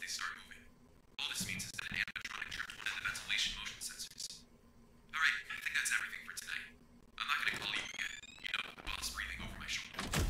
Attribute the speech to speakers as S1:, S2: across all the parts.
S1: they start moving. All this means is that an animatronic tripped one of the ventilation motion sensors. Alright, I think that's everything for tonight. I'm not gonna call you again. You know, the boss breathing over my shoulder.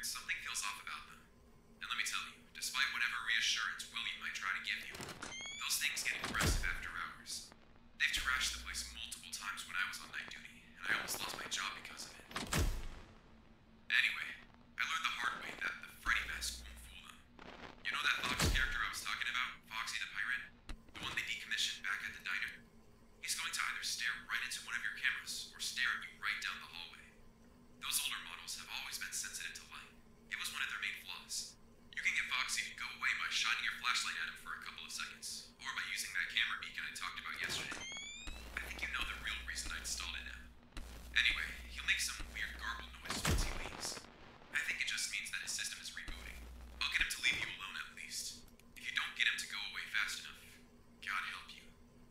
S1: something feels off about them. And let me tell you, despite whatever reassurance William might try to give you, those things get aggressive after hours. They've trashed the place multiple times when I was on night duty, and I almost lost my job because of it. Anyway, I learned the hard way that the Freddy mask won't fool them. You know that Fox character I was talking about, Foxy the Pirate? The one they decommissioned back at the diner? He's going to either stare right into one of your cameras, or stare at you right down the hallway. Those older models have always been sensitive to light. It was one of their main flaws. You can get Foxy to go away by shining your flashlight at him for a couple of seconds, or by using that camera beacon I talked about yesterday. I think you know the real reason I installed it now. Anyway, he'll make some weird gargle noise once he leaves. I think it just means that his system is rebooting. I'll get him to leave you alone at least. If you don't get him to go away fast enough, God help you.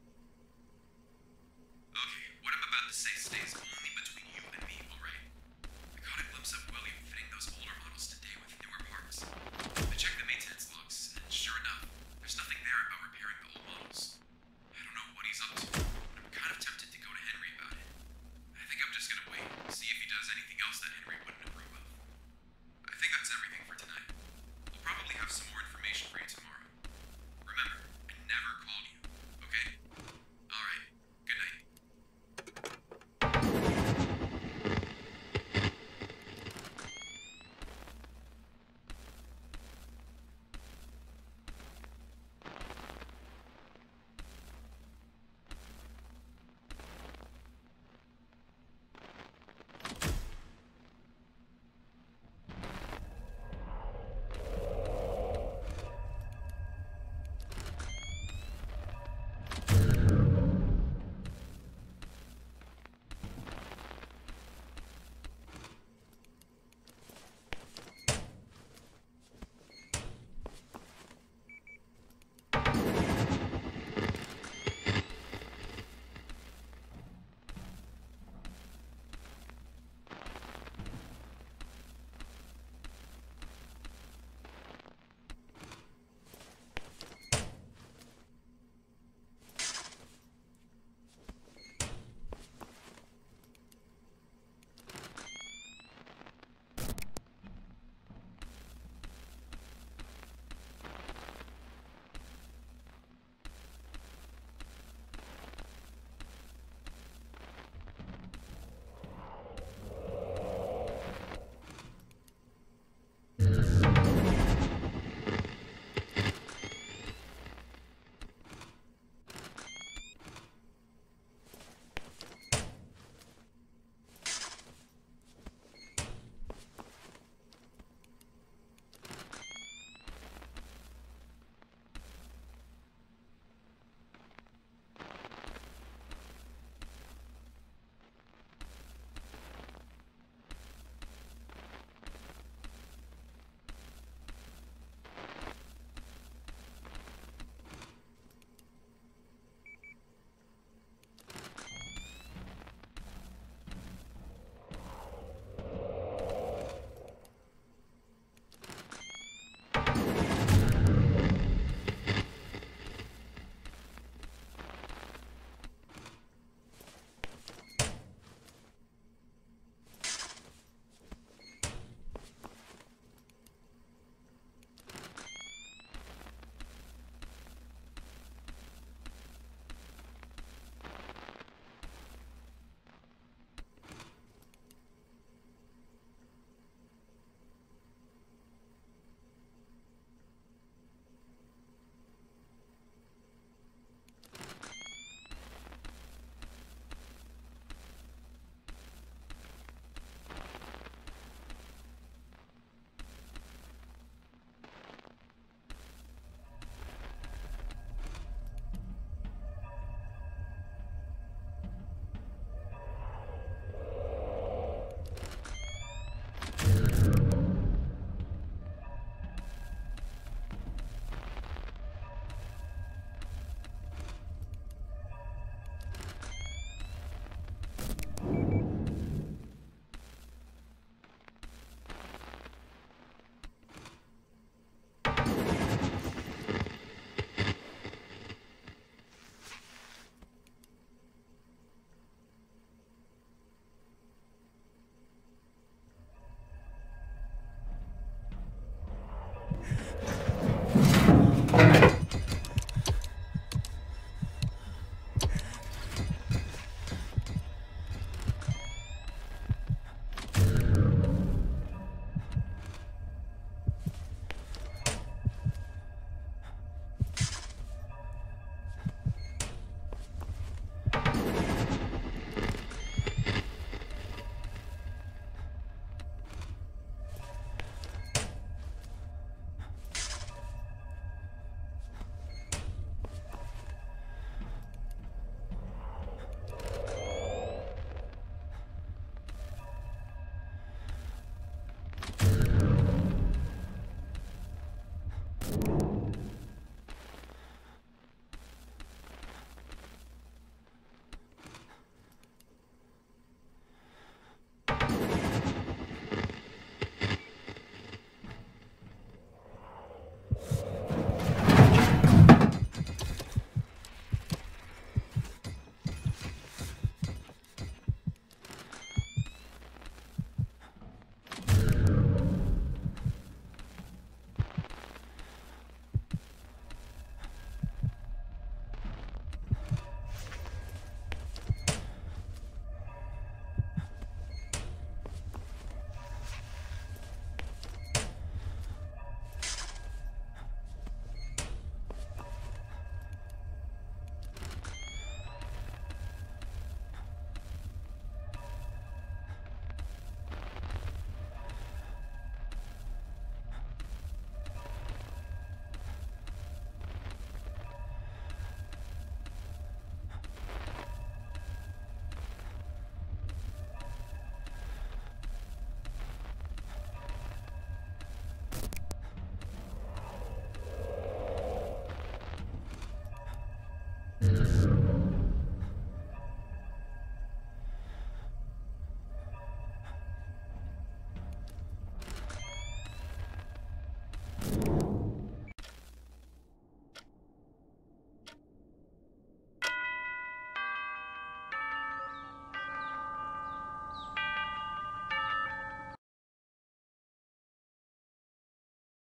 S1: Okay, what I'm about to say stays only between you and me, alright? I caught a glimpse of William fitting those older models today with newer parts. I checked the maintenance logs, and sure enough, there's nothing there about repairing the old models. I don't know what he's up to, but I'm kind of tempted to go to Henry about it. I think I'm just gonna wait, see if he does anything else that Henry wouldn't approve of. I think that's everything for tonight. We'll probably have some more information for you tomorrow. Remember, I never called you, okay? Alright, good night.